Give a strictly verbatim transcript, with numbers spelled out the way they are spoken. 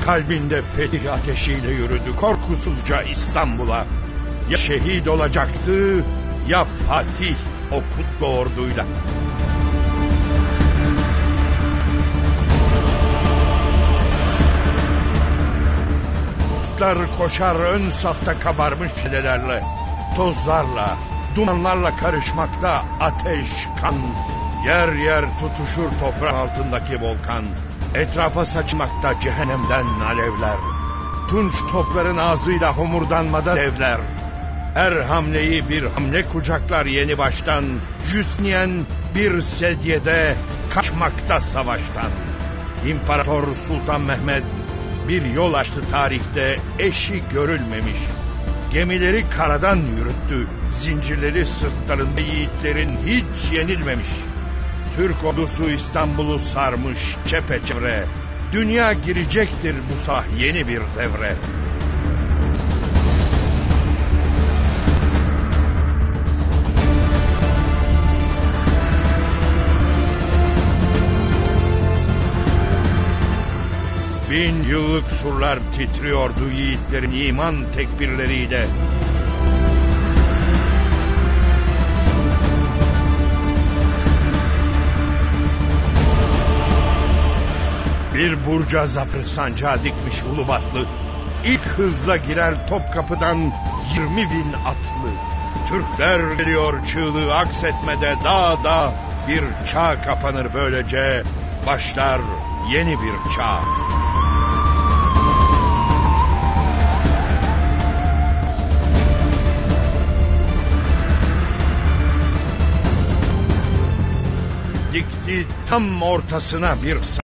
Kalbinde fetih ateşiyle yürüdü korkusuzca İstanbul'a. Ya şehit olacaktı ya Fatih o kutlu orduyla. Koşar ön safta kabarmış şilelerle, tozlarla, dumanlarla karışmakta ateş, kan. Yer yer tutuşur toprağın altındaki volkan. Etrafa saçmakta cehennemden alevler. Tunç topların ağzıyla homurdanmada devler. Her hamleyi bir hamle kucaklar yeni baştan. Justinian bir sedyede kaçmakta savaştan. İmparator Sultan Mehmet bir yol açtı tarihte eşi görülmemiş. Gemileri karadan yürüttü, zincirleri sırtlarında yiğitlerin hiç yenilmemiş. Türk ordusu İstanbul'u sarmış çepeçevre. Dünya girecektir bu sah yeni bir devre. Bin yıllık surlar titriyordu yiğitlerin iman tekbirleriyle. Bir burca zafer sancağı dikmiş Ulubatlı. İlk hızla girer Topkapı'dan yirmi bin atlı. Türkler geliyor çığlığı aksetmede dağda. Bir çağ kapanır böylece, başlar yeni bir çağ. Dikti tam ortasına bir